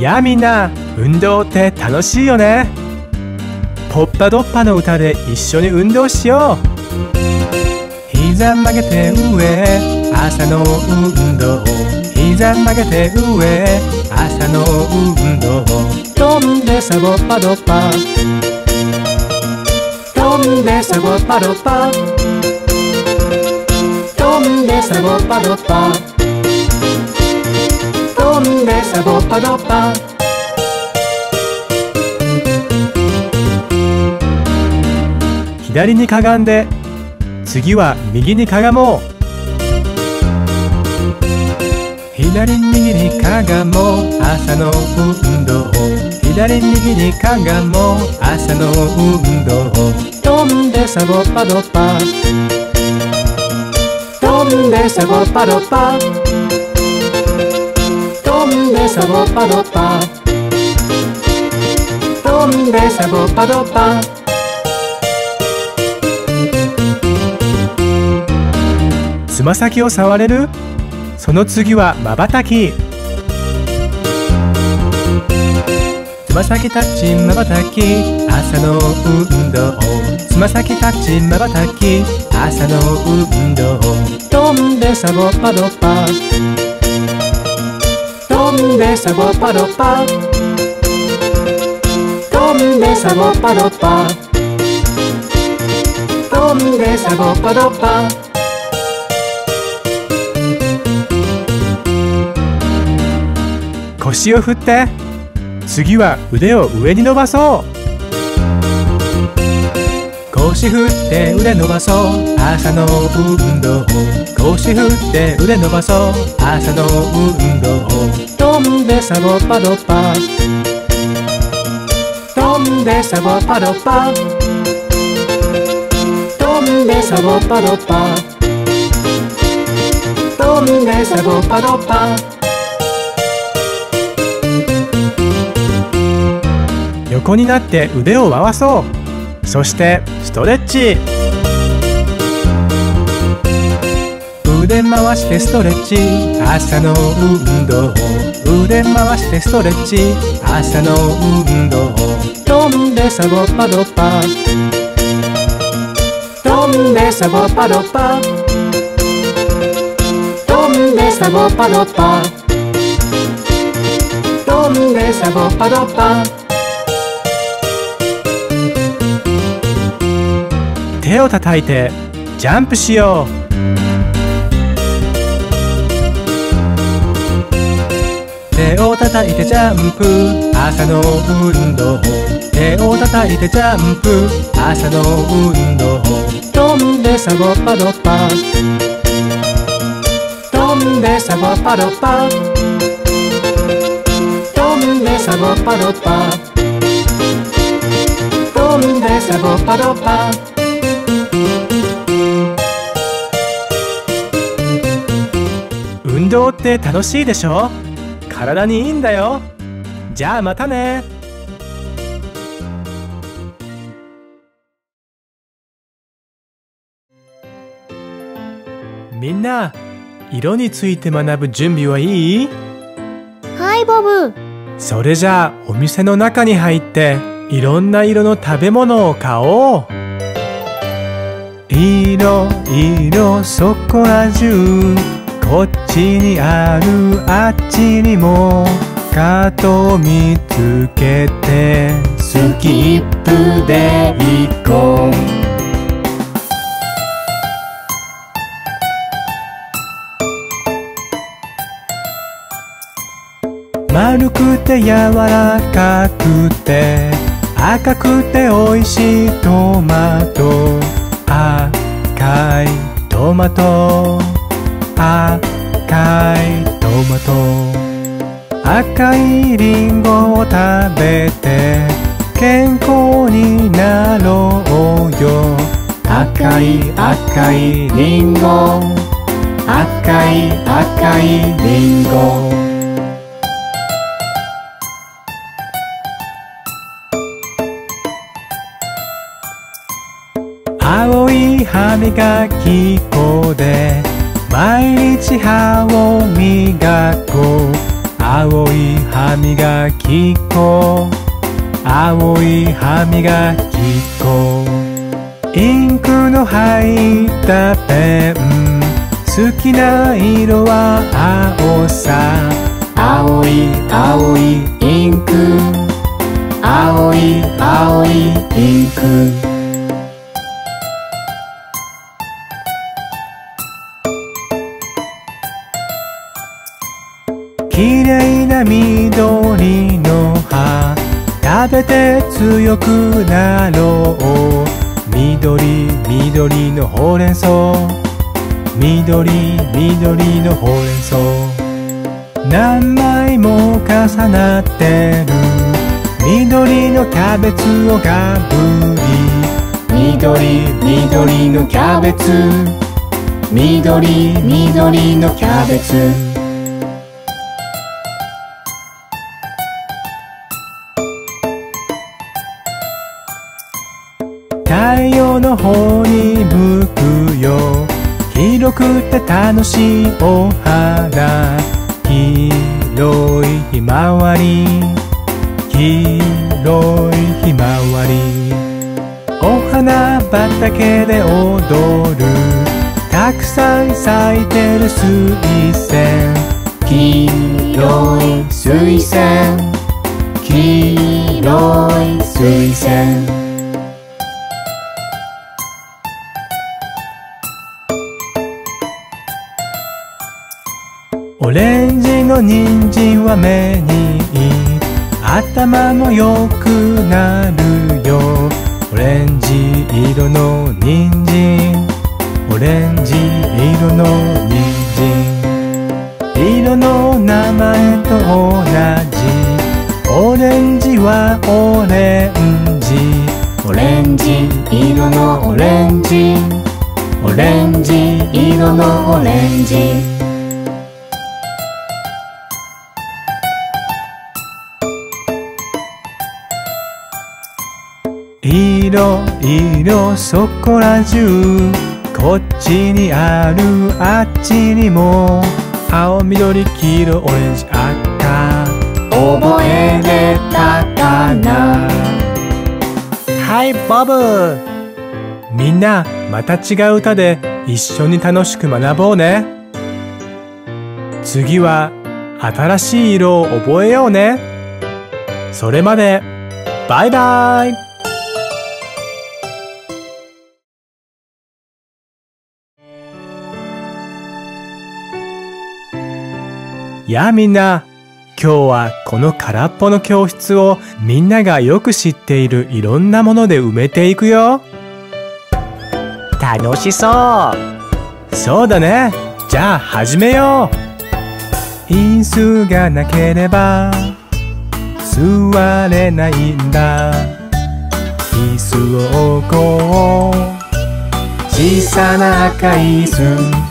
やあみんな、運動って楽しいよね。ポッパドッパの歌で一緒に運動しよう。膝曲げて上、朝の運動。膝曲げて上、朝の運動。飛んでサボッパドッパ、飛んでサボッパドッパ、飛んでサボッパドッパ、飛んでサボッパドッパ。左にかがんで、次は右にかがもう。左右にかがもう、朝の運動。左右にかがもう、朝の運動。飛んでサボッパドッパ、飛んでサボッパドッパ、飛んでサボッパドッパ、飛んでサボッパドッパ。つま先を触れる？その次はまばたき。つま先タッチまばたき、朝の運動。つま先タッチまばたき、朝の運動。飛んでサボッパドッパ、飛んでサボッパドッパ、飛んでサボッパドッパ、飛んでサボッパドッパ。腰を振って、次は腕を上に伸ばそう。腰振って腕伸ばそう、朝の運動。腰振って腕伸ばそう、朝の運動。飛んでサボッパドッパ、飛んでサボッパドッパ、飛んでサボッパドッパ、飛んでサボッパドッパ。横になって腕を回そう。そしてストレッチ。腕回してストレッチ、朝の運動。腕回してストレッチ、朝の運動。飛んでサボッパドッパ、飛んでサボッパドッパ、飛んでサボッパドッパ、飛んでサボッパドッパ。手を叩いてジャンプしよう。手を叩いてジャンプ、朝の運動。手を叩いてジャンプ、朝の運動。飛んでサボッパドッパ、飛んでサボッパドッパ、飛んでサボッパドッパ、飛んでサボッパドッパ。運動って楽しいでしょ？体にいいんだよ。じゃあまたね。みんな、色について学ぶ準備はいい？ はい、ボブ。 それじゃあお店の中に入っていろんな色の食べ物を買おう。いろいろそこら中、こっちにあるあっちにも、カートを見つけてスキップで行こう。丸くて柔らかくて赤くておいしいトマト。赤いトマト、赤いトマト。赤いリンゴを食べて健康になろうよ。赤い赤いリンゴ、赤い赤いリンゴ。青い歯磨き粉で毎日歯を磨こう。 青い歯磨き粉、青い歯磨き粉。インクの入ったペン、好きな色は青さ。青い青いインク、青い青いインク。きれいな緑の葉、食べて強くなろう。緑緑のほうれん草、緑緑のほうれん草。何枚も重なってる緑のキャベツをガブリ。緑緑のキャベツ、緑緑のキャベツ。太陽の方に向くよ、広くて楽しいお花。広いひまわり、広いひまわり。お花畑で踊る、たくさん咲いてる水仙。黄色い水仙、黄色い水仙。オレンジの人参は目にいい、頭も良くなるよ。オレンジ色の人参、オレンジ色の人参。色の名前と同じ、オレンジはオレンジ。オレンジ色のオレンジ、オレンジ色のオレンジ。いろいろそこら中、こっちにあるあっちにも、青緑黄色オレンジ赤、覚えれたかな。はいボブ、みんなまた違う歌で一緒に楽しく学ぼうね。次は新しい色を覚えようね。それまでバイバイ。やあみんな、今日はこの空っぽの教室をみんながよく知っているいろんなもので埋めていくよ。楽しそう。そうだね。じゃあ始めよう。因数がなければ座れないんだ。椅子を置こう、小さな赤い椅子。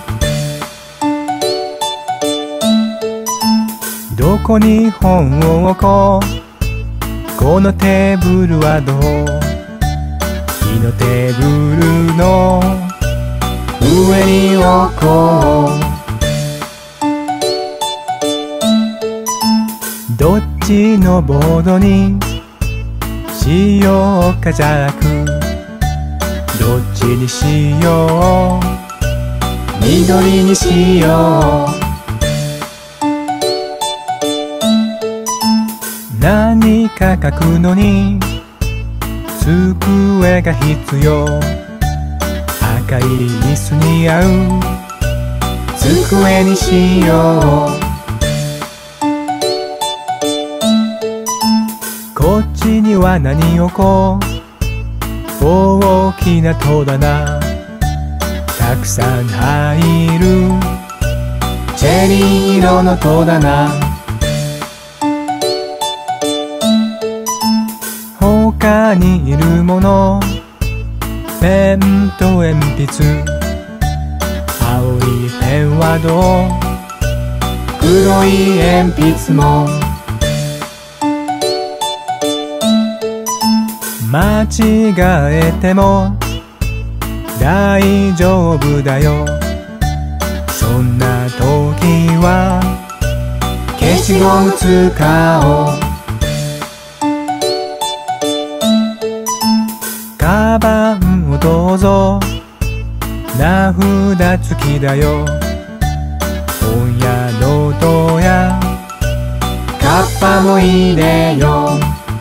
どこに本を置こう、このテーブルはどう。木のテーブルの上に置こう。どっちのボードにしようかジャック。どっちにしよう、緑にしよう。何か書くのに机が必要。赤い椅子に合う机にしよう。こっちには何をこう、大きな戸棚。たくさん入るチェリー色の戸棚。他にいるもの、ペンと鉛筆。青いペンはどう、黒い鉛筆も。間違えても大丈夫だよ。そんな時は消ちゴム使おう。カバンをどうぞ、名札付きだよ。本やノートやカッパも入れよ。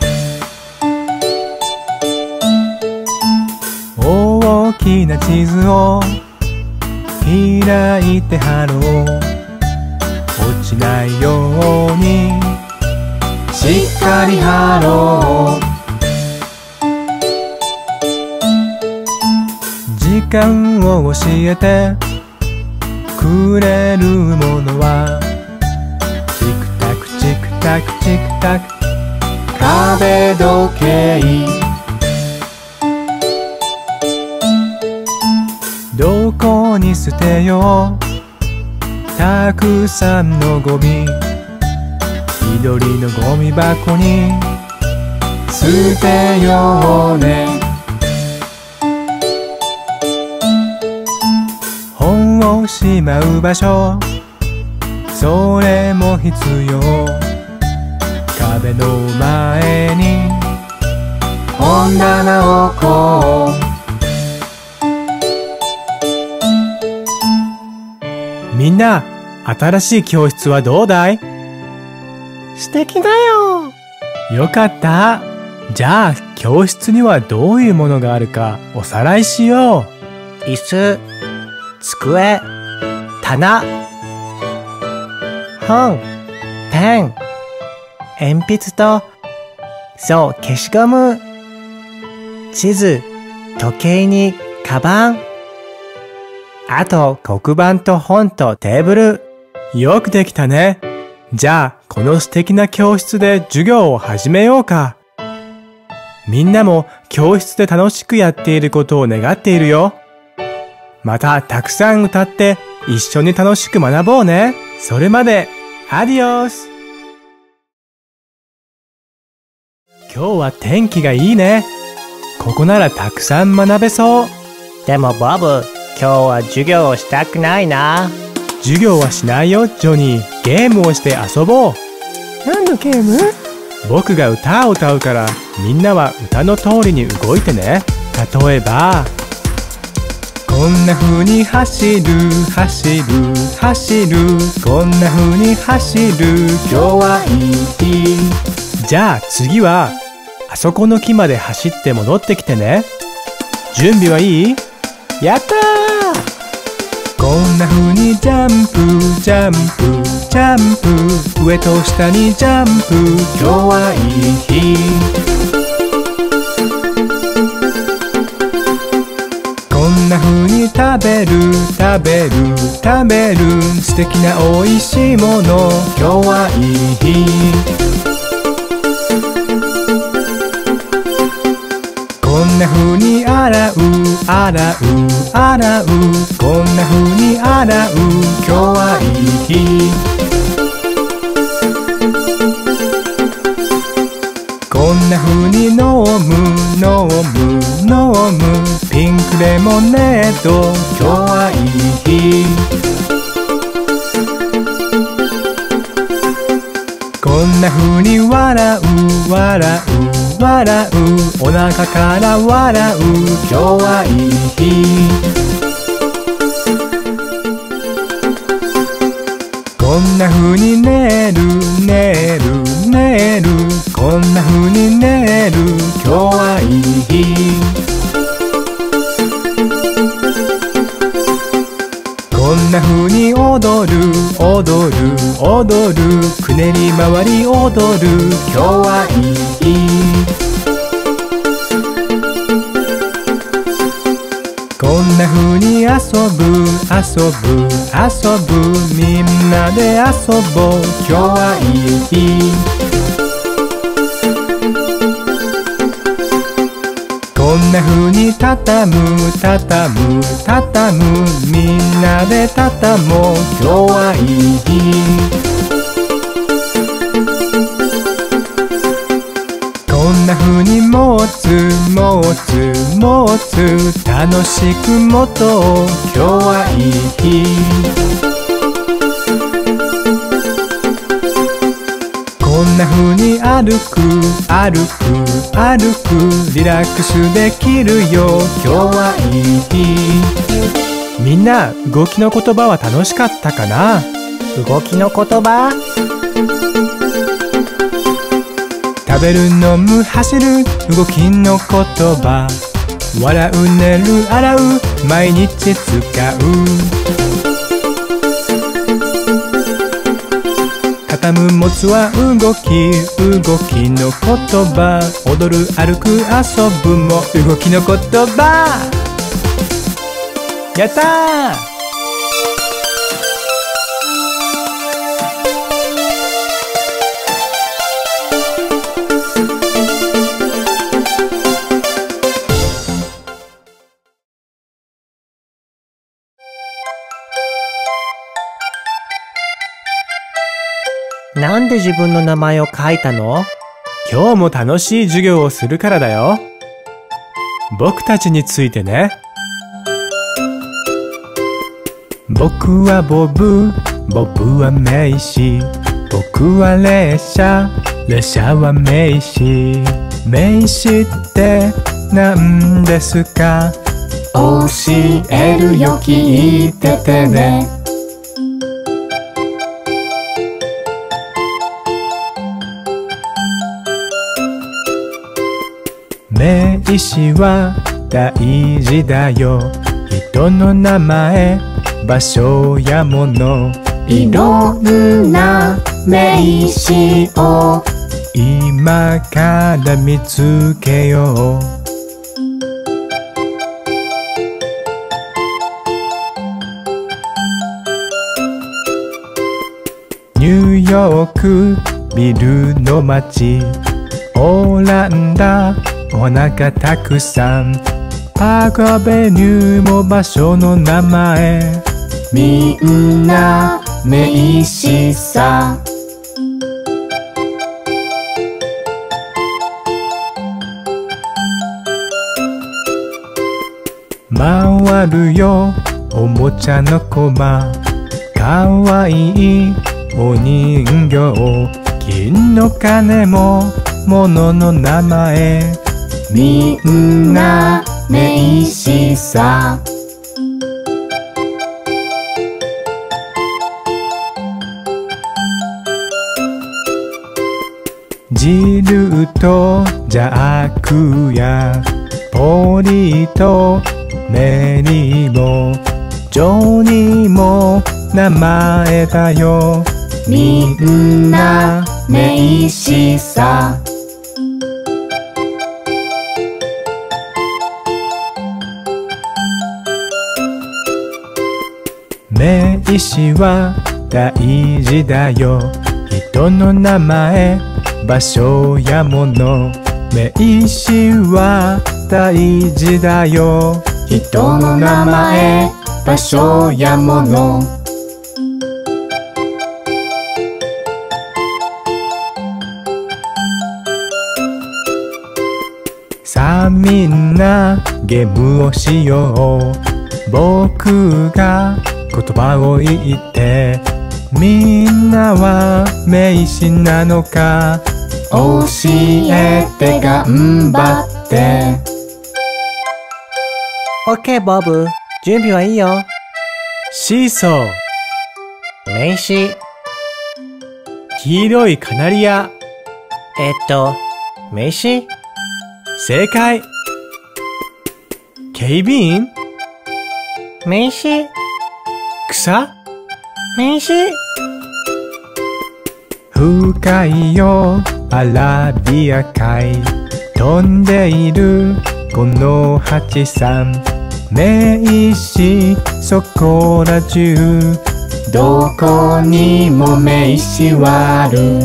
大きな地図を開いて貼ろう。落ちないようにしっかり貼ろう。時間を教えてくれるものはチクタクチクタクチクタク壁時計。どこに捨てようたくさんのゴミ。緑のゴミ箱に捨てようね。本をしまう場所、それも必要。壁の前に本棚置こう。みんな、新しい教室はどうだい？ 素敵だよ。 よかった。じゃあ、教室にはどういうものがあるかおさらいしよう。 椅子、机、棚、本、ペン、鉛筆と、そう、消しゴム、地図、時計にカバン、あと黒板と本とテーブル。 よくできたね。じゃあ、この素敵な教室で授業を始めようか。みんなも教室で楽しくやっていることを願っているよ。またたくさん歌って一緒に楽しく学ぼうね。それまで、アディオス。今日は天気がいいね。ここならたくさん学べそう。 でもボブ、今日は授業をしたくないな。 授業はしないよ、ジョニー。ゲームをして遊ぼう。 何のゲーム？ 僕が歌を歌うから、みんなは歌の通りに動いてね。例えば、こんな風に走る、走る、走る。こんな風に走る、今日はいい日。じゃあ次は、あそこの木まで走って戻ってきてね。準備はいい？やったー！こんな風にジャンプ、ジャンプ、ジャンプ。上と下にジャンプ、今日はいい日。こんな風に食べる、食べる、食べる。素敵なおいしいもの、今日はいい日。こんな風に洗う、洗う、洗う。こんな風に洗う、今日はいい日。こんな風に飲む、飲む、飲む。ピンクレモネード、今日はいい日。こんな風に笑う、笑う、笑う。お腹から笑う、今日はいい日。こんな風に寝る、寝る、寝る。こんな風に寝る、今日はいい日。こんな風に踊る、踊る、踊る。くねり回り踊る、今日はいい日。こんな風に遊ぶ、遊ぶ、遊ぶ。みんなで遊ぼう、今日はいい日。こんな風に畳む、畳む、畳む。みんなで畳もう、今日はいい日。こんな風に持つ、持つ、持つ。楽しく持とう、今日はいい日。 んな風に歩く歩く歩くリラックスできるよ。今日はいい日。みんな動きの言葉は楽しかったかな？ 動きの言葉？ 食べる飲む走る動きの言葉。笑う寝る洗う毎日使う。畳む持つは動き動きの言葉。踊る歩く遊ぶも動きの言葉。やったー！ なんで自分の名前を書いたの？ 今日も楽しい授業をするからだよ。僕たちについてね。僕はボブ、ボブは名詞。僕は列車、列車は名詞。名詞って何ですか？教えるよ、聞いててね。名詞は大事だよ。人の名前、場所やもの。いろんな名詞を今から見つけよう。ニューヨークビルの街。オランダお花がたくさん。パークアベニューも場所の名前。みんな名詞さ。回るよおもちゃのコマ。かわいいお人形。金の鐘も物の名前。みんな名詞さ。ジルとジャックやポリとメリーもジョニーも名前だよ。みんな名詞さ。名詞は大事だよ。人の名前、場所やもの。名詞は大事だよ。人の名前、場所やもの。さあみんなゲームをしよう。僕が言葉を言ってみんなは名詞なのか教えて頑張って。 OK ボブ、準備はいいよ。 シーソー、 名詞。 黄色いカナリア。 名詞。 正解。警備員。 名詞。 草。 名詞。 深いよアラビア海。飛んでいるこの蜂さん。名詞そこら中。どこにも名詞はある。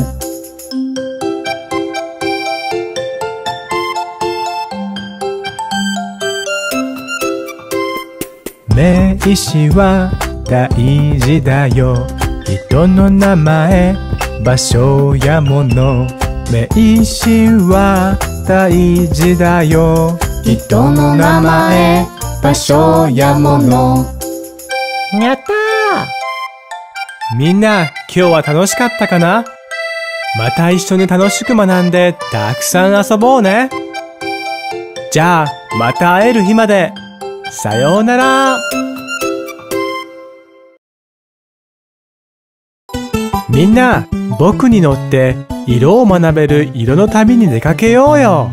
名詞は大事だよ。人の名前、場所やもの。名詞は大事だよ。人の名前、場所やもの。 やったー！ みんな、今日は楽しかったかな？ また一緒に楽しく学んでたくさん遊ぼうね。じゃあまた会える日まで。さようなら。みんな、僕に乗って色を学べる色の旅に出かけようよ。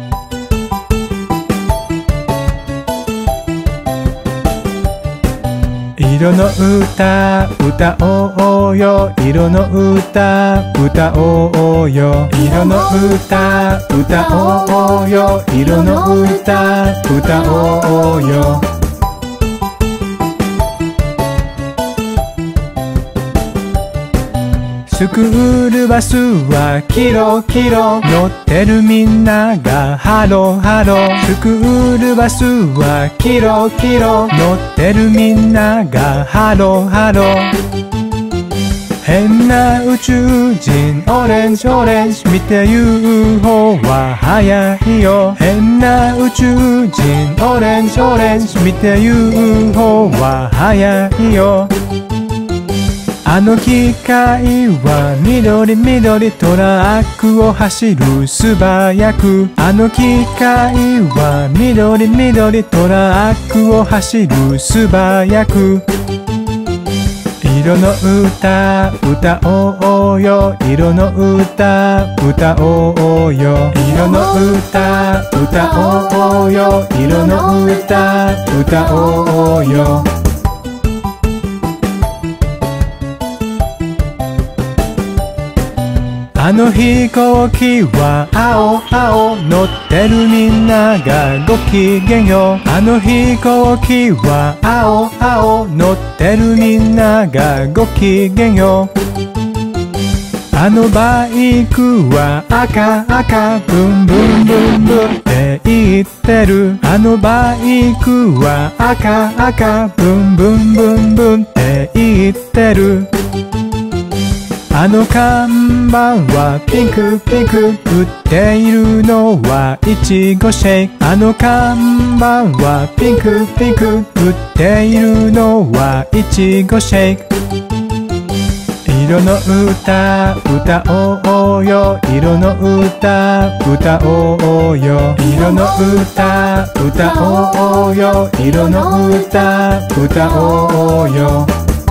色の歌歌おうよ、色の歌歌おうよ、色の歌歌おうよ、色の歌歌おうよ。スクールバスはキロキロ、乗ってるみんながハロハロ。スクールバスはキロキロ、乗ってるみんながハロハロ。変な宇宙人オレンジオレンジ、見て UFO は早いよ。変な宇宙人オレンジオレンジ、見て UFO は早いよ。あの機械は緑緑、トラックを走る素早く。あの機械は緑緑、トラックを走る素早く。色の歌歌おうよ、色の歌歌おうよ、色の歌歌おうよ、色の歌歌おうよ。あの飛行機は青青、乗ってるみんながご機嫌よ。あの飛行機は青青、乗ってるみんながご機嫌よ。あのバイクは赤赤、ブンブンブンブンって言ってる。あのバイクは赤赤、ブンブンブンブンって言ってる。あの看板はピンクピンク、売っているのはいちごシェイク。あの看板はピンクピンク、売っているのはいちごシェイク。色の歌歌おうよ、色の歌歌おうよ、色の歌歌おうよ、色の歌歌おうよ。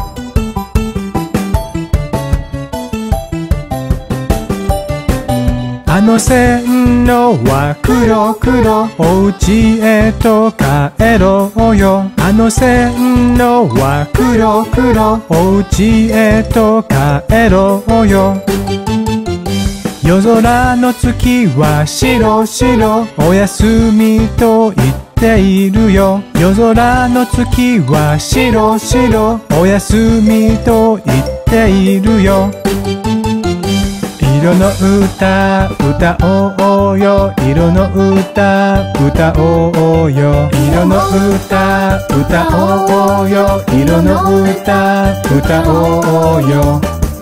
あの線路は黒黒、お家へと帰ろうよ。あの線路は黒黒、お家へと帰ろうよ。夜空の月は白白、おやすみと言っているよ。夜空の月は白白、おやすみと言っているよ。色の歌歌おうよ、色の歌歌おうよ、色の歌歌おうよ、色の歌歌おうよ。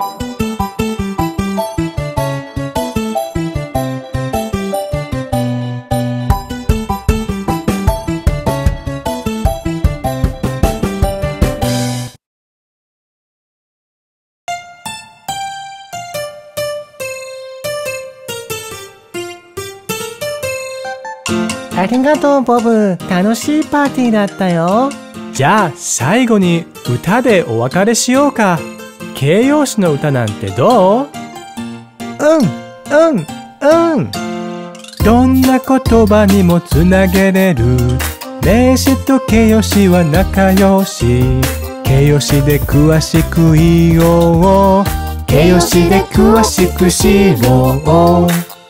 ありがとうボブ、楽しいパーティーだったよ。 じゃあ最後に歌でお別れしようか。形容詞の歌なんてどう？どんな言葉にもつなげれる。名詞と形容詞は仲良し。形容詞で詳しく言おう。形容詞で詳しく知ろう。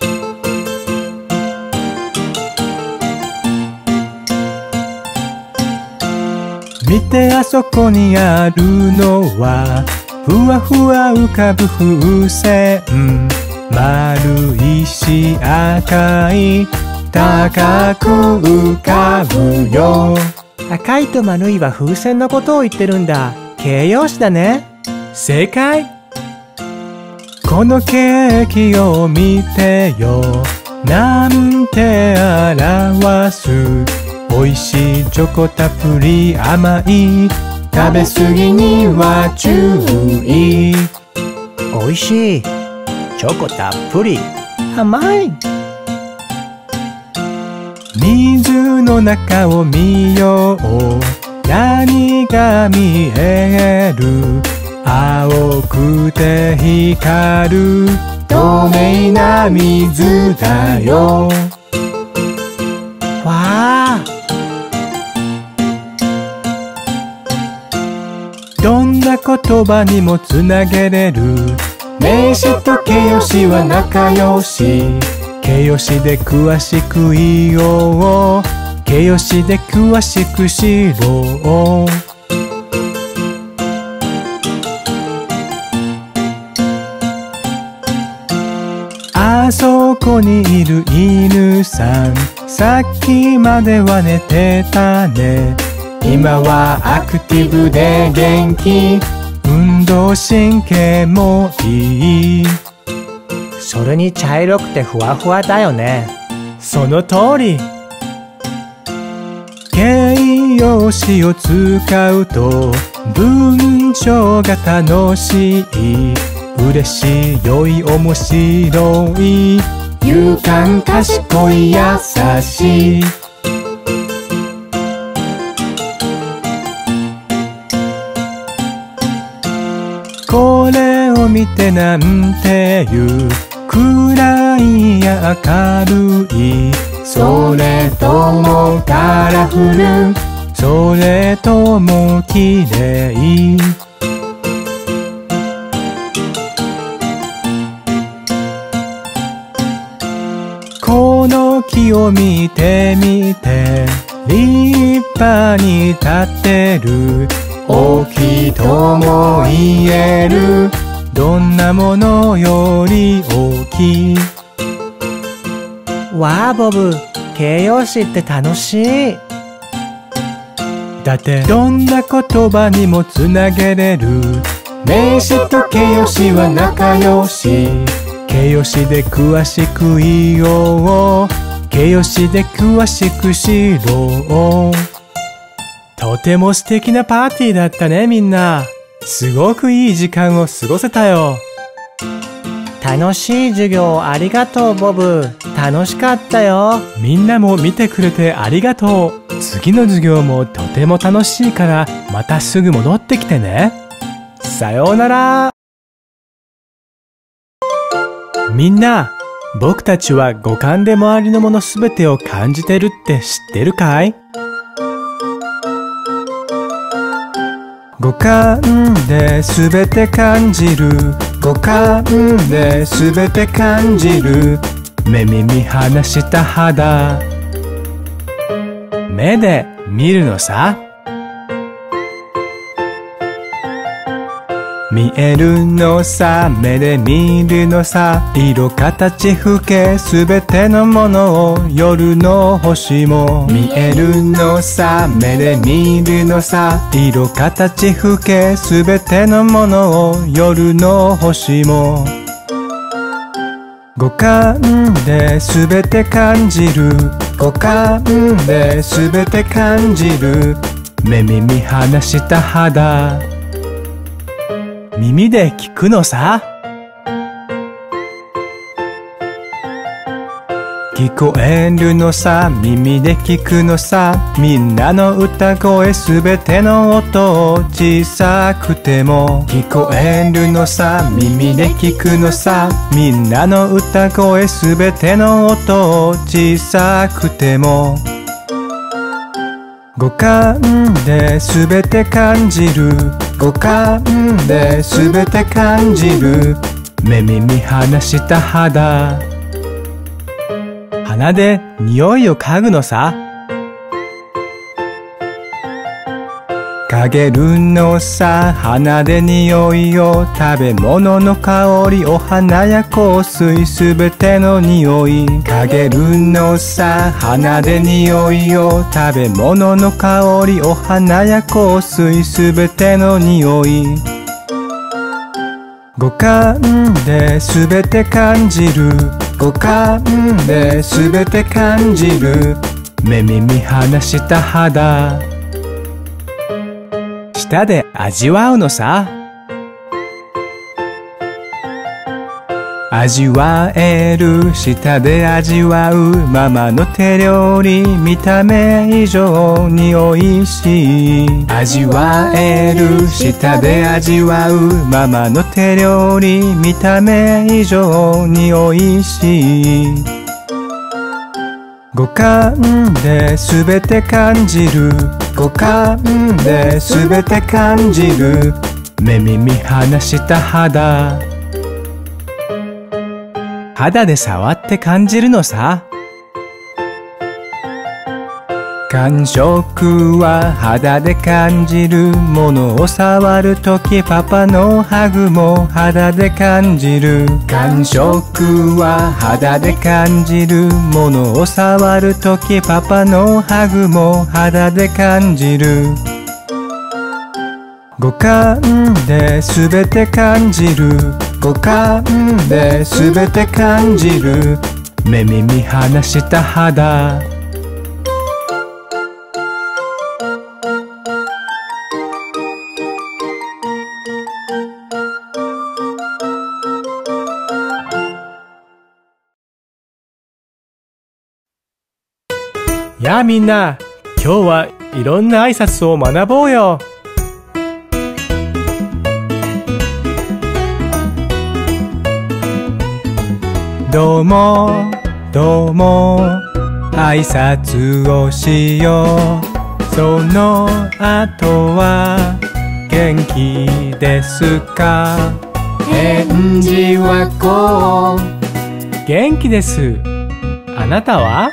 見てあそこにあるのはふわふわ浮かぶ風船。丸いし赤い高く浮かぶよ。 赤いと丸いは風船のことを言ってるんだ。形容詞だね。 正解。このケーキを見てよ、なんて表す。おいしいチョコたっぷり甘い。食べ過ぎには注意。 おいしいチチョコたっぷり。甘い。 水の中を見よう。何が見える？青くて光る透明な水だよ。 わあ。 どんな言葉にもつなげれる。名詞と形容詞は仲良し。形容詞で詳しく言おう。形容詞で詳しく知ろう。あそこにいる犬さん、さっきまでは寝てたね。今はアクティブで元気。運動神経もいい。 それに茶色くてふわふわだよね。 その通り。形容詞を使うと文章が楽しい。嬉しい、良い、面白い。勇敢、賢い、優しい。これを見てなんて言う。暗いや明るい。それともカラフル。それとも綺麗。この木を見てみて。立派に立ってる。大きいとも言える。どんなものより大きい。 わあボブ、形容詞って楽しい。 だってどんな言葉にもつなげれる。名詞と形容詞は仲良し。形容詞で詳しく言おう。形容詞で詳しく知ろう。とても素敵なパーティーだったね、みんな。すごくいい時間を過ごせたよ。 楽しい授業ありがとうボブ。楽しかったよ。 みんなも見てくれてありがとう。次の授業もとても楽しいからまたすぐ戻ってきてね。さようなら。みんな、僕たちは五感で周りのものすべてを感じてるって知ってるかい？五感ですべて感じる。五感ですべて感じる。目、耳、鼻、舌、肌。目で見るのさ。見えるのさ、目で見るのさ。色、形、風景、すべてのものを、夜の星も見えるのさ、目で見るのさ。色、形、風景、すべてのものを、夜の星も。五感ですべて感じる。五感ですべて感じる。目、耳、鼻、舌、肌。耳で聞くのさ。聞こえるのさ、耳で聞くのさ。みんなの歌声すべての音を小さくても聞こえるのさ、耳で聞くのさ。みんなの歌声すべての音を小さくても。五感ですべて感じる。五感ですべて感じる。目、耳、鼻、舌、肌。鼻で匂いを嗅ぐのさ。嗅げるのさ、鼻で匂いを。食べ物の香り、お花や香水、すべての匂い。嗅げるのさ、鼻で匂いを。食べ物の香り、お花や香水、すべての匂い。五感ですべて感じる。五感ですべて感じる。目、耳、鼻、舌、肌。舌で味わうのさ。 味わえる舌で味わうママの手料理、見た目以上においしい。味わえる舌で味わうママの手料理、見た目以上においしい。五感で全て感じる、五感で全て感じる。目耳鼻舌肌、肌で触って感じるのさ。感触は肌で感じるものを触るとき、パパのハグも肌で感じる。感触は肌で感じるものを触るとき、パパのハグも肌で感じる。五感で全て感じる、五感で全て感じる。目耳鼻舌肌。やあみんな、今日はいろんな挨拶を学ぼうよ。どうもどうも挨拶をしよう。その後は元気ですか？返事はこう。元気です。あなたは？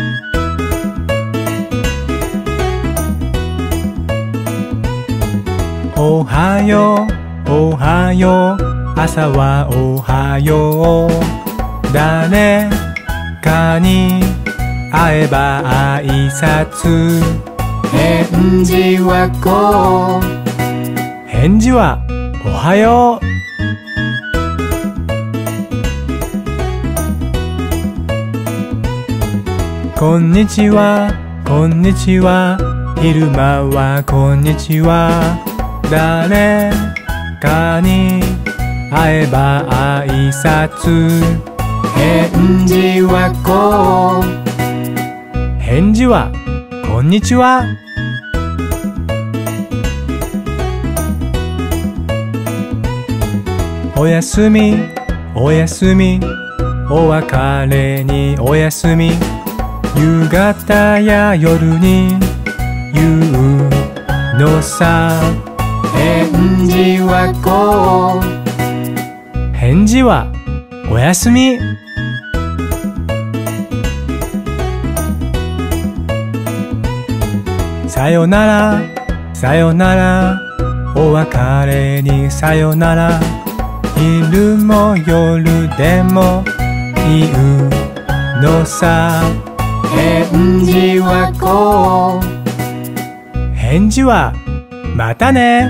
おはようおはよう、朝はおはよう。誰かに会えば挨拶。返事はこう。返事はおはよう。こんにちはこんにちは、昼間はこんにちは。誰かに会えば挨拶。返事はこう。返事はこんにちは。おやすみおやすみ、お別れにおやすみ。夕方や夜に言うのさ。返事はこう。返事はおやすみ。さよならさよなら、お別れにさよなら。昼も夜でも言うのさ。返事はこう。返事はまたね。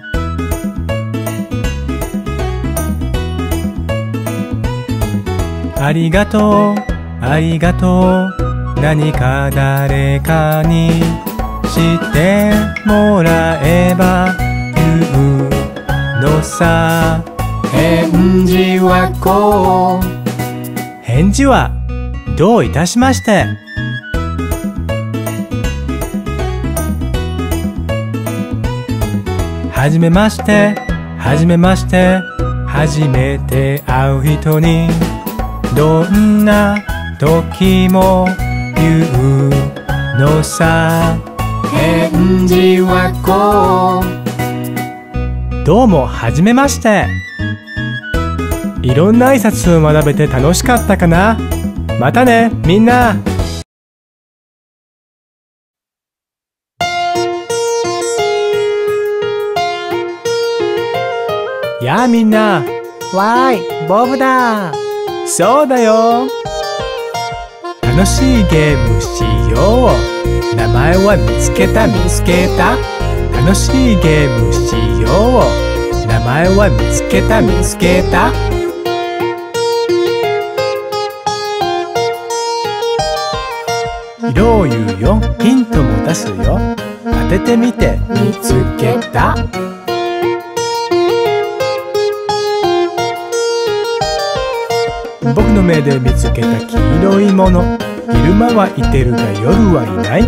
ありがとうありがとう、何か誰かにしてもらえば言うのさ。返事はこう。返事はどういたしまして。はじめましてはじめまして、初めて会う人にどんな時も言うのさ。返事はこう。どうもはじめまして。いろんな挨拶を学べて楽しかったかな。またねみんな。やあみんな。 わーい、ボブだ。 そうだよ。楽しいゲームしよう。名前は見つけた見つけた。楽しいゲームしよう。名前は見つけた見つけた。色を言うよ、ヒントも出すよ。当ててみて見つけた。 僕の目で見つけた黄色いもの。昼間はいてるが夜はいない。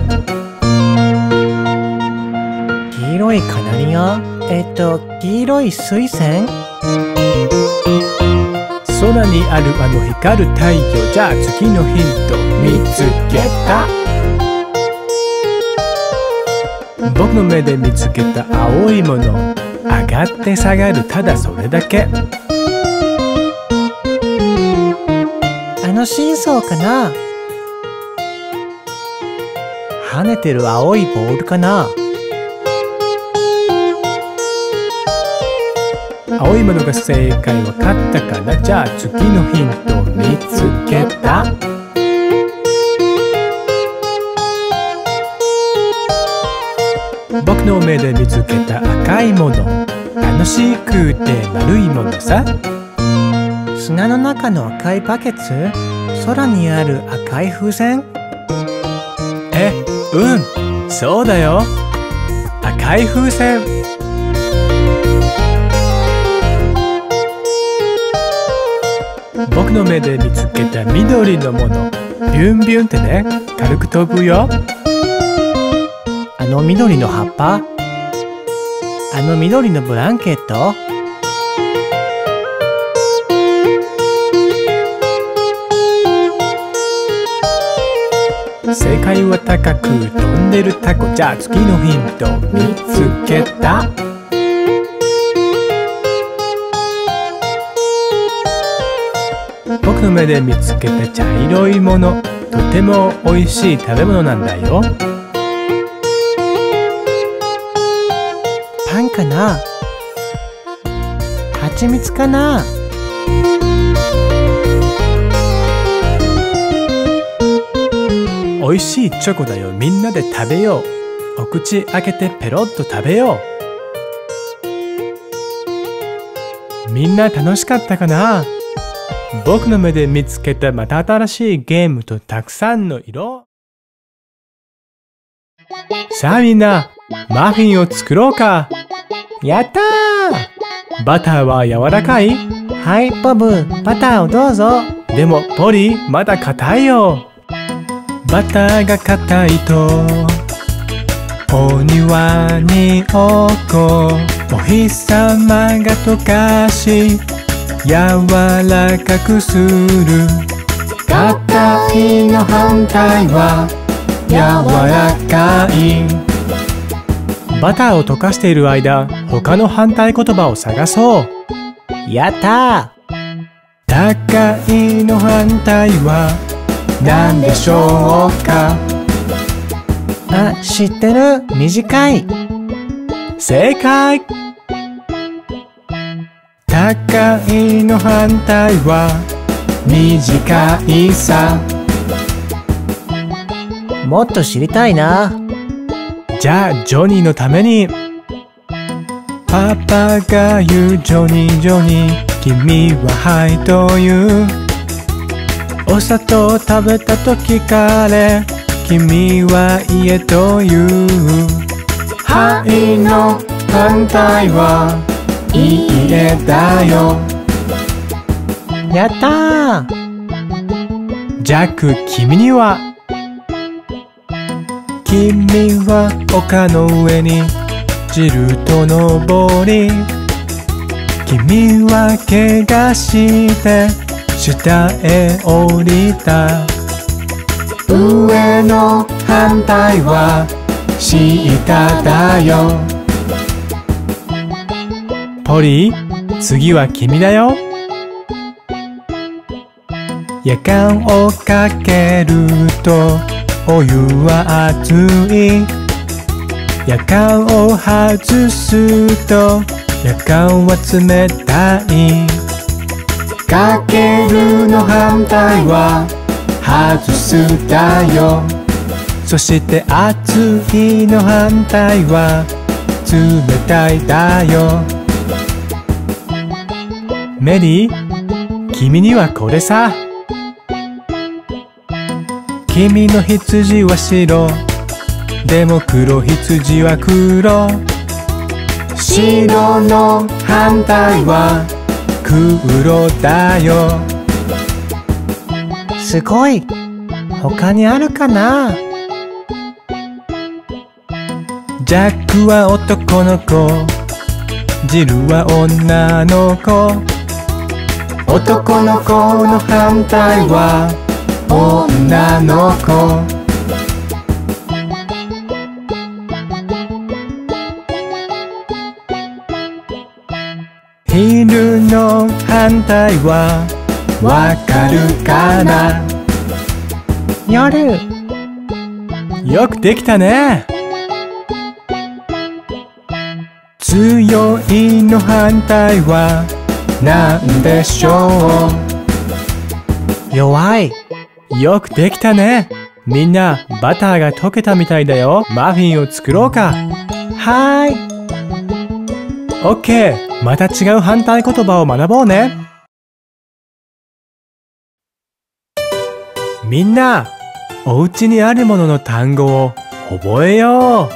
黄色いカナリア？黄色い水仙？ 空にあるあの光る太陽。じゃあ次のヒント見つけた。僕の目で見つけた青いもの。上がって下がる、ただそれだけ。 あのシーソーかな？跳ねてる青いボールかな？ 青いものが正解。わかったかな？じゃあ次のヒント見つけた。僕の目で見つけた赤いもの。楽しくて丸いものさ。 砂の中の赤いバケツ？空にある赤い風船？ そうだよ。赤い風船。僕の目で見つけた緑のもの。ビュンビュンってね、軽く飛ぶよ。 あの緑の葉っぱ？あの緑のブランケット？ 正解は高く飛んでるタコ。じゃあ次のヒント見つけた。僕の目で見つけた茶色いもの。とても美味しい食べ物なんだよ。 パンかな？蜂蜜かな？ 美味しいチョコだよ。みんなで食べよう。お口開けてペロッと食べよう。みんな楽しかったかな？僕の目で見つけたまた新しいゲームとたくさんの色。さあみんな、マフィンを作ろうか。 やったー！バターは柔らかい？ はい、ボブ、バターをどうぞ。 でもポリー、まだ硬いよ。バターが硬いとお庭に置こう。お日様が溶かし柔らかくする。硬いの反対は柔らかい。バターを溶かしている間、他の反対言葉を探そう。 やったー！高いの反対は何でしょうか？ あ、知ってる。短い。 正解！高いの反対は短いさ。 もっと知りたいな。 じゃあジョニーのために。パパが言うジョニージョニー、君ははいと言う。お砂糖食べたと聞かれ、君はいえと言う。はいの反対はいいえだよ。 やったー！ ジャック、君には。君は丘の上にジルと登り、君は怪我して下へ降りた。上の反対は下だよ。ポリー、次は君だよ。夜間をかけるとお湯は熱い。夜間を外すと夜間は冷たい。かけるの反対は外すだよ。そして熱いの反対は冷たいだよ。メリー、君にはこれさ。君の羊は白、でも黒羊は黒。白の反対は黒だよ。 すごい。他にあるかな？ ジャックは男の子、ジルは女の子。男の子の反対は女の子。昼の反対はわかるかな？ 夜。 よくできたね。強いの反対は何でしょう？弱い。 よくできたね。みんなバターが溶けたみたいだよ。マフィンを作ろうか。 はーい。 オッケー。また違う反対言葉を学ぼうね。みんな、お家にあるものの単語を覚えよう。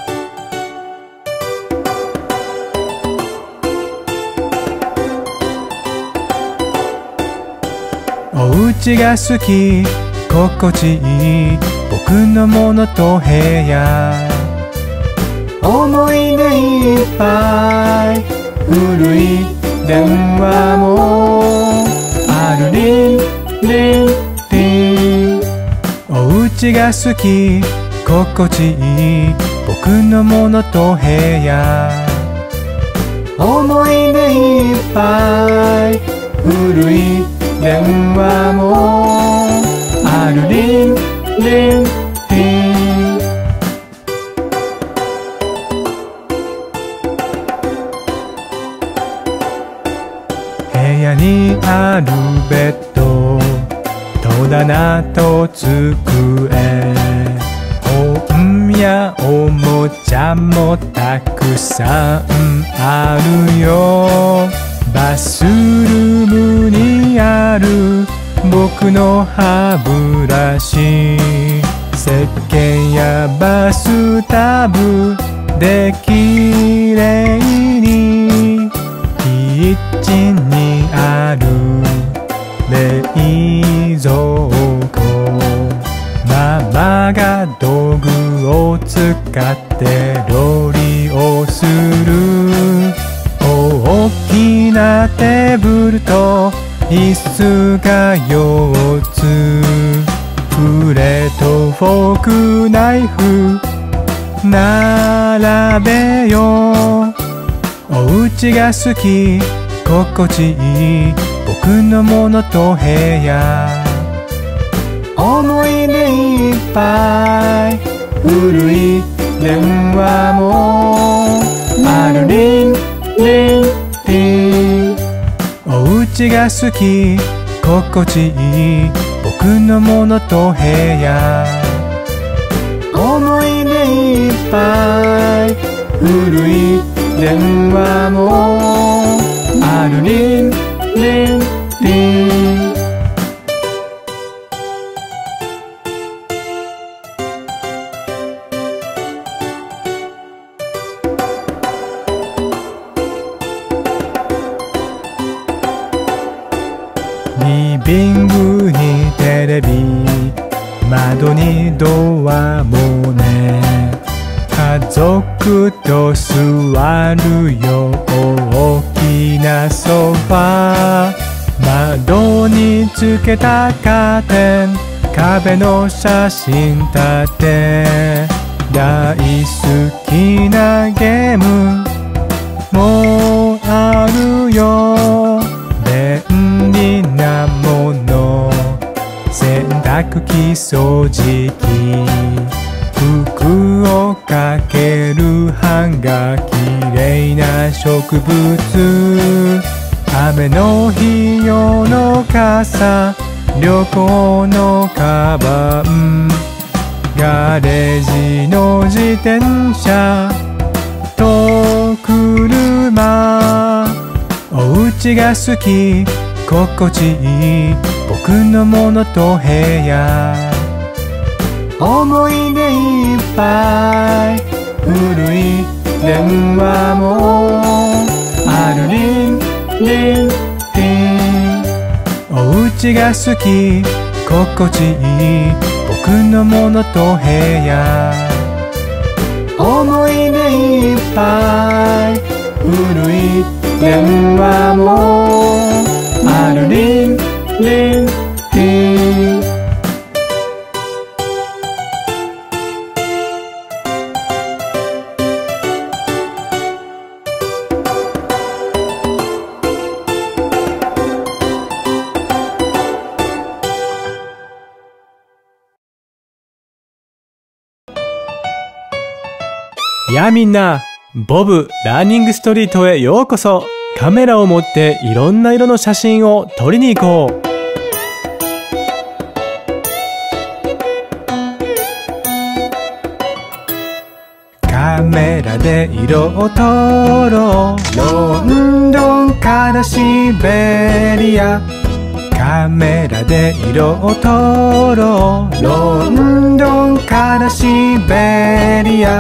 お家が好き、心地いい、僕のものと部屋。思い出いっぱい、古い電話もある。リンリンリン。お家が好き、心地いい、僕のものと部屋。思い出いっぱい、古い電話もある。リンリンリン。部屋にあるベッド、戸棚と机、本やおもちゃもたくさんあるよ。バスルームにある僕の歯ブラシ、石鹸やバスタブできれいに。キッチンにある冷蔵庫、ママが道具を使って料理をする。大きなテーブルと椅子が4つ、プレート、フォーク、ナイフ並べよう。お家が好き、心地いい、僕のものと部屋。思い出いっぱい、古い電話もある。リンリンリン。お家が好き、心地いい、僕のものと部屋。思い出いっぱい、古い電話もある。リンリンリン。リビングにテレビ、窓にドアもね。家族と座るよ、大きなソファー。窓につけたカーテン、壁の写真立て。大好きなゲームもあるよ。便利なもの、洗濯機、掃除機、服をかけるハンガー、きれいな植物。雨の日用の傘、旅行のカバン、ガレージの自転車と車。お家が好き、心地いい、僕のものと部屋。思い出いっぱい、古い電話もある。リンリンリン。お家が好き、 心地いい僕のものと部屋、思い出いっぱい古い電話もある。リンリンリン。やあみんな、ボブランニングストリートへようこそ。カメラを持っていろんな色の写真を撮りに行こう。カメラで色を撮ろう。ロンドンからシベリア。カメラで色を撮ろう。ロンドンからシベリア。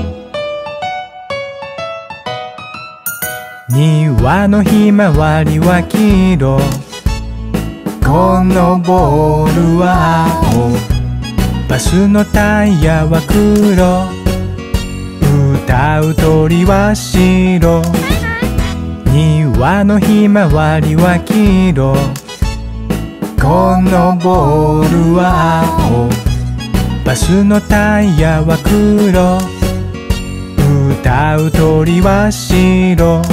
庭のひまわりは黄色、このボールは青、バスのタイヤは黒、歌う鳥は白。庭のひまわりは黄色、このボールは青、バスのタイヤは黒、歌う鳥は白。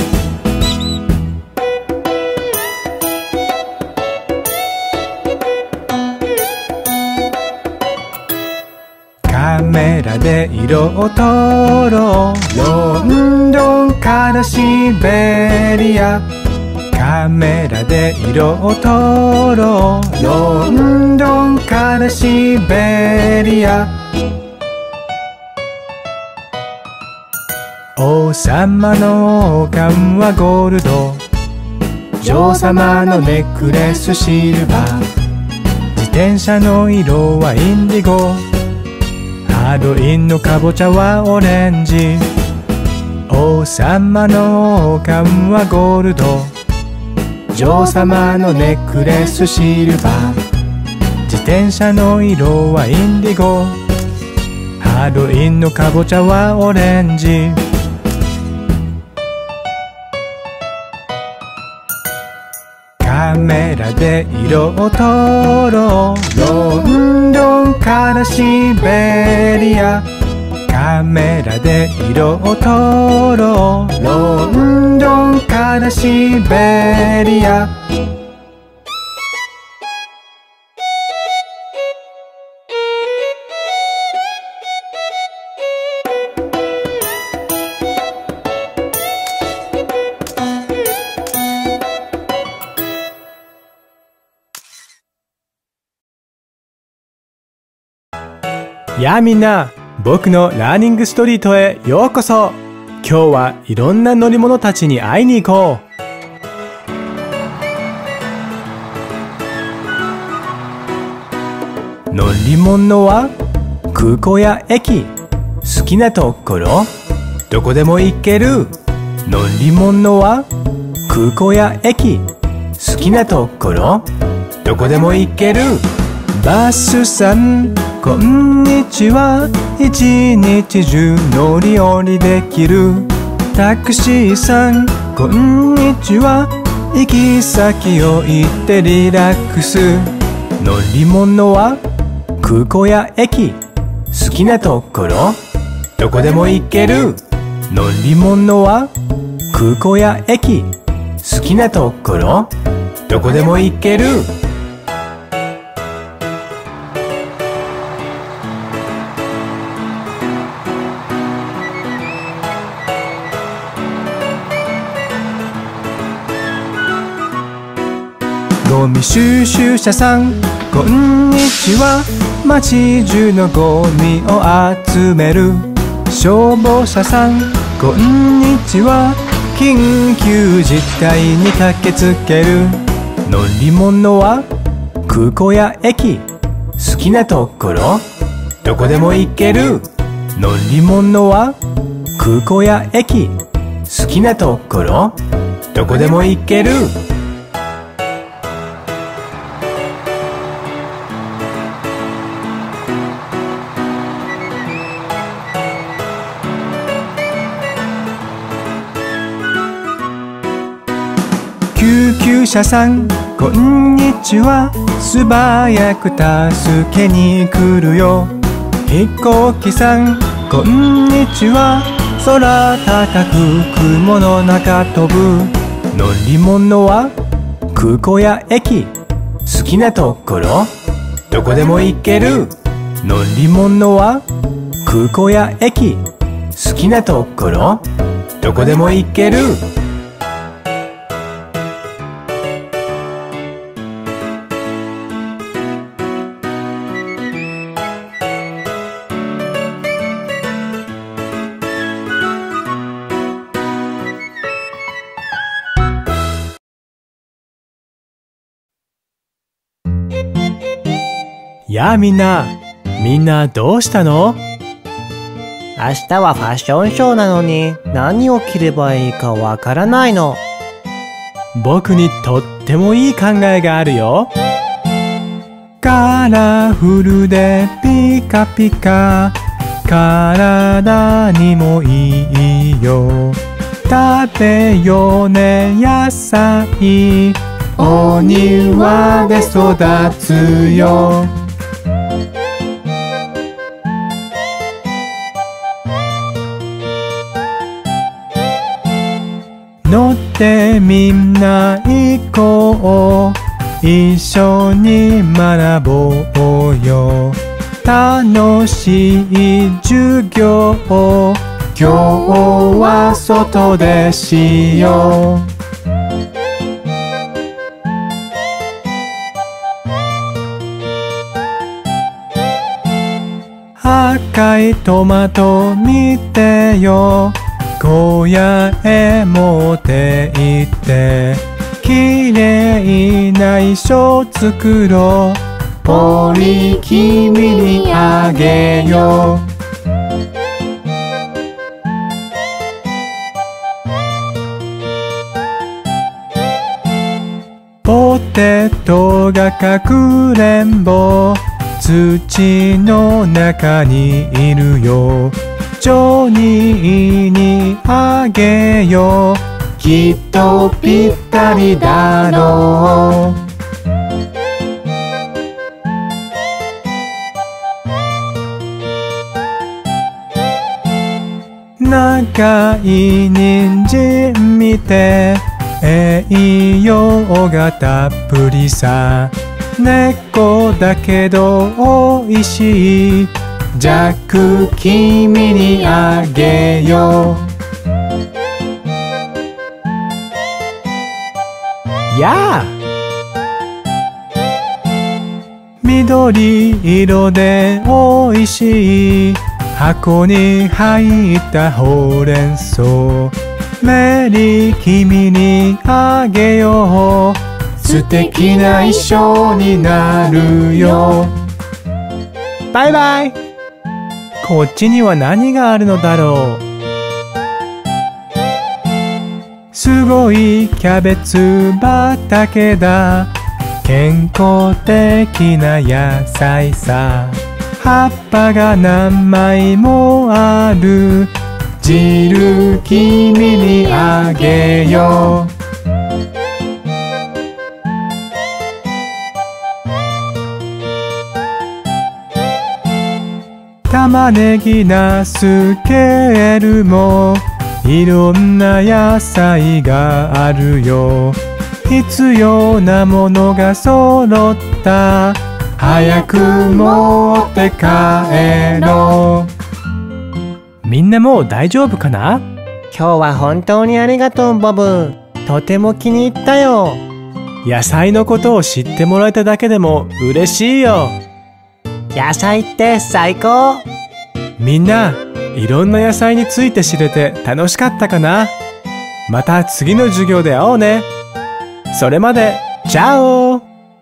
カメラで色を撮ろう。ロンドンからシベリア。カメラで色を撮ろう。ロンドンからシベリア。王様の王冠はゴールド、女王様のネックレスシルバー、自転車の色はインディゴ、ハロウィンのかぼちゃはオレンジ。王様の王冠はゴールド、女王様のネックレスシルバー、自転車の色はインディゴ、ハロウィンのかぼちゃはオレンジ。カメラで色を撮ろう。ロンドンからシベリア。カメラで色を撮ろう。ロンドンからシベリア。やあみんな、僕のラーニングストリートへようこそ。今日はいろんな乗り物たちに会いに行こう。乗り物は空港や駅、好きなところどこでも行ける。乗り物は空港や駅、好きなところどこでも行ける。バスさんこんにちは、一日中乗り降りできる。タクシーさんこんにちは、行き先を言ってリラックス。乗り物は空港や駅、好きなところどこでも行ける。乗り物は空港や駅、好きなところどこでも行ける。ゴミ収集車さんこんにちは、街中のゴミを集める。消防車さんこんにちは、緊急事態に駆けつける。乗り物は空港や駅、好きなところどこでも行ける。乗り物は空港や駅、好きなところどこでも行ける。 救急車さんこんにちは、素早く助けに来るよ。飛行機さんこんにちは、空高く雲の中飛ぶ。乗り物は空港や駅、好きなところどこでも行ける。乗り物は空港や駅、好きなところどこでも行ける。やあみんなどうしたの？ 明日はファッションショーなのに何を着ればいいかわからないの。 僕にとってもいい考えがあるよ。カラフルでピカピカ、体にもいいよ。食べようね野菜、お庭で育つよ。乗ってみんな行こう、一緒に学ぼうよ。楽しい授業、今日は外でしよう。赤いトマト見てよ、小屋へ持って行ってきれいな衣装作ろう。ポリ君にあげよう。ポテトがかくれんぼ、土の中にいるよ。ジョニーにあげよう、きっとぴったりだろう。長い人参見て栄養がたっぷりさ。猫だけどおいしい、ジャック君にあげよう。やあ、緑色でおいしい箱に入ったほうれん草、メリー君にあげよう。素敵な衣装になるよ。バイバイ。こっちには何があるのだろう。すごいキャベツ畑だ、健康的な野菜さ。葉っぱが何枚もある、汁君にあげよう。玉ねぎ、ナス、ケールもいろんな野菜があるよ。必要なものが揃った、早く持って帰ろう。みんなもう大丈夫かな？ 今日は本当にありがとうボブ。とても気に入ったよ。 野菜のことを知ってもらえただけでも嬉しいよ。 野菜って最高。 みんないろんな野菜について知れて楽しかったかな？また次の授業で会おうね。それまで、チャオ。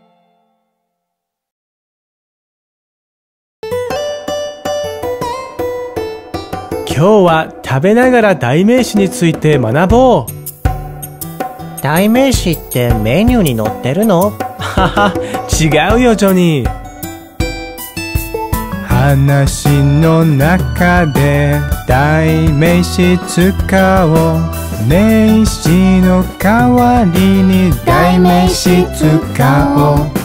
今日は食べながら代名詞について学ぼう。 代名詞ってメニューに載ってるの？ はは、違うよジョニー。話の中で代名詞使おう。 名詞の代わりに代名詞使おう。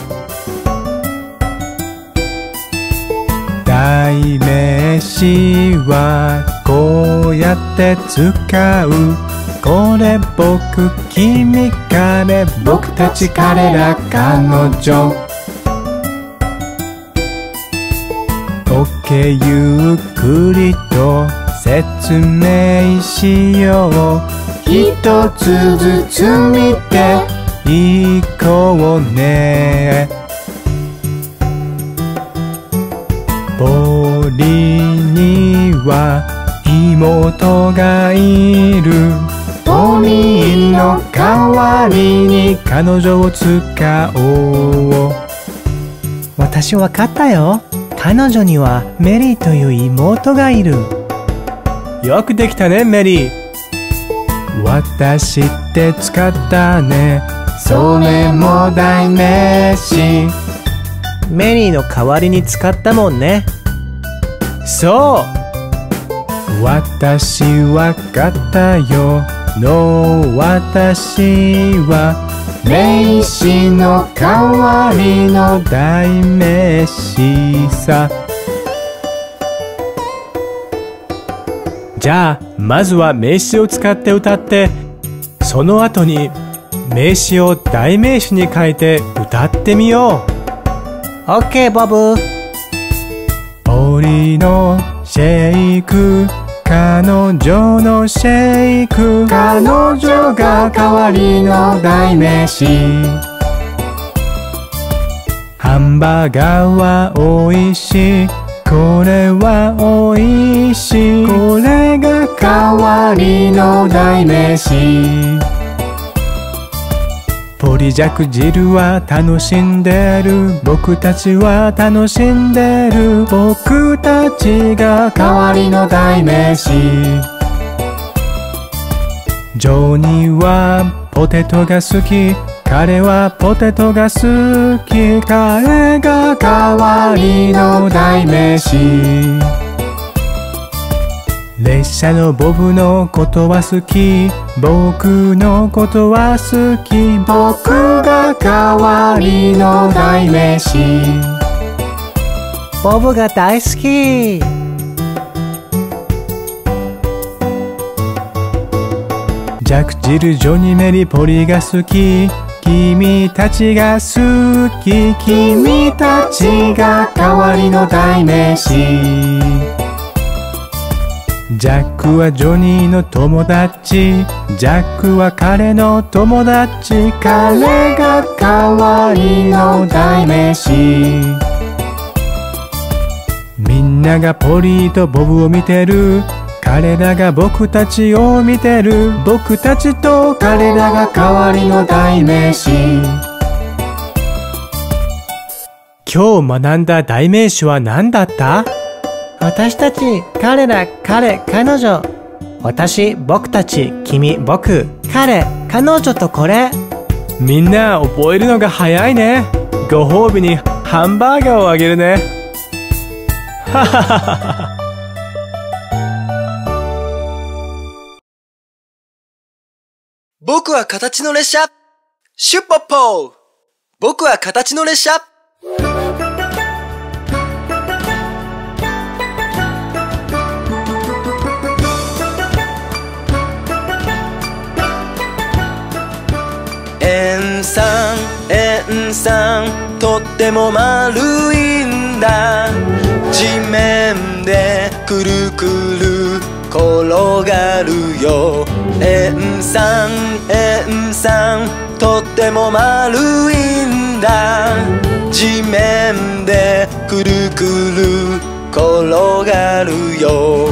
代名詞はこうやって使う。これ僕、君、彼、僕たち、彼ら、彼女。OK、ゆっくりと説明しよう。一つずつ見ていこうね。ポリには妹がいる。ポリの代わりに彼女を使おう。 私わかったよ。彼女にはメリーという妹がいる。 よくできたね、メリー。私って使ったね。それも代名詞。 メリーの代わりに使ったもんね。 そう。私わかったよの私は名詞の代わりの代名詞さ。じゃあまずは名詞を使って歌って、その後に名詞を代名詞に変えて歌ってみよう。OK、ボブ。 ポリのシェイク、彼女のシェイク、彼女が代わりの代名詞。ハンバーガーはおいしい、これはおいしい、これが代わりの代名詞。ポリジャク汁は楽しんでる、僕たちは楽しんでる、僕たちが代わりの代名詞。ジョニーはポテトが好き、彼はポテトが好き、彼が代わりの代名詞。列車のボブのことは好き、僕のことは好き、僕が代わりの代名詞。 ボブが大好き。 ジャック、ジル、ジョニー、メリー、ポリが好き、君たちが好き、君たちが代わりの代名詞。ジャックはジョニーの友達、ジャックは彼の友達、彼が代わりの代名詞。みんながポリとボブを見てる、彼らが僕たちを見てる、僕たちと彼らが代わりの代名詞。今日学んだ代名詞は何だった？ 私たち、彼ら、彼、彼女。私、僕たち、君、僕、彼、彼女とこれ。 みんな覚えるのが早いね。ご褒美にハンバーガーをあげるね。はははは。 僕は形の列車。シュッポッポー。僕は形の列車。円さん、円さん、とっても丸いんだ。地面でくるくる転がるよ。円さん、円さん、とっても丸いんだ。地面でくるくる転がるよ。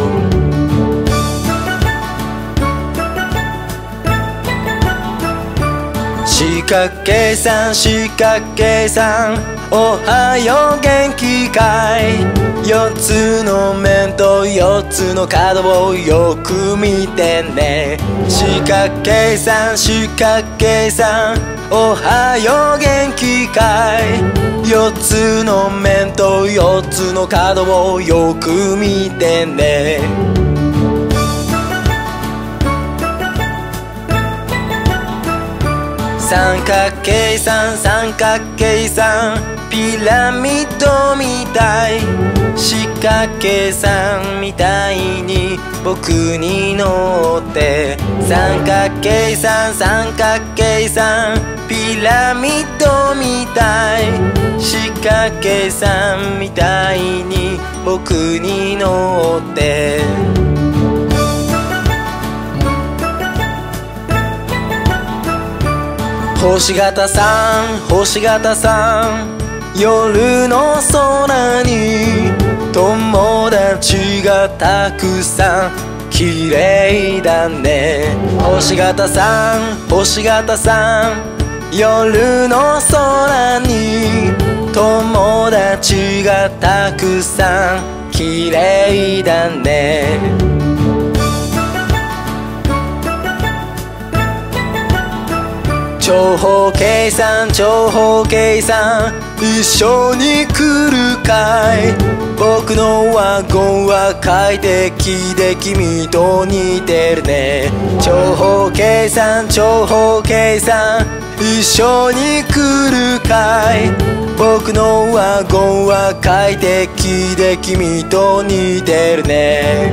四角形さん、四角形さん、おはよう元気かい。四つの面と四つの角をよく見てね。四角形さん、四角形さん、おはよう元気かい。四つの面と四つの角をよく見てね。 三角形さん三角形さんピラミッドみたい四角形さんみたいに僕に乗って三角形さん三角形さんピラミッドみたい四角形さんみたいに僕に乗って星形さん星形さん夜の空に友達がたくさん綺麗だね星形さん星形さん夜の空に友達がたくさん綺麗だね長方形さん長方形さん一緒に来るかい僕のワゴンは快適で君と似てるね長方形さん長方形さん一緒に来るかい僕のワゴンは快適で君と似てるね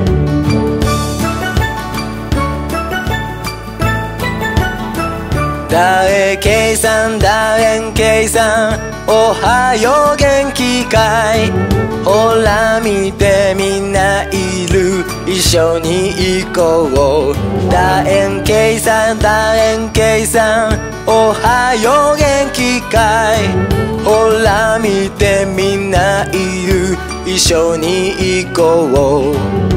楕円形さん楕円形さんおはよう元気かいほら見てみんないる一緒に行こう楕円形さん楕円形さんおはよう元気かいほら見てみんないる一緒に行こう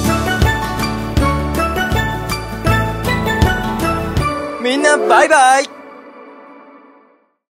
みんなバイバイ。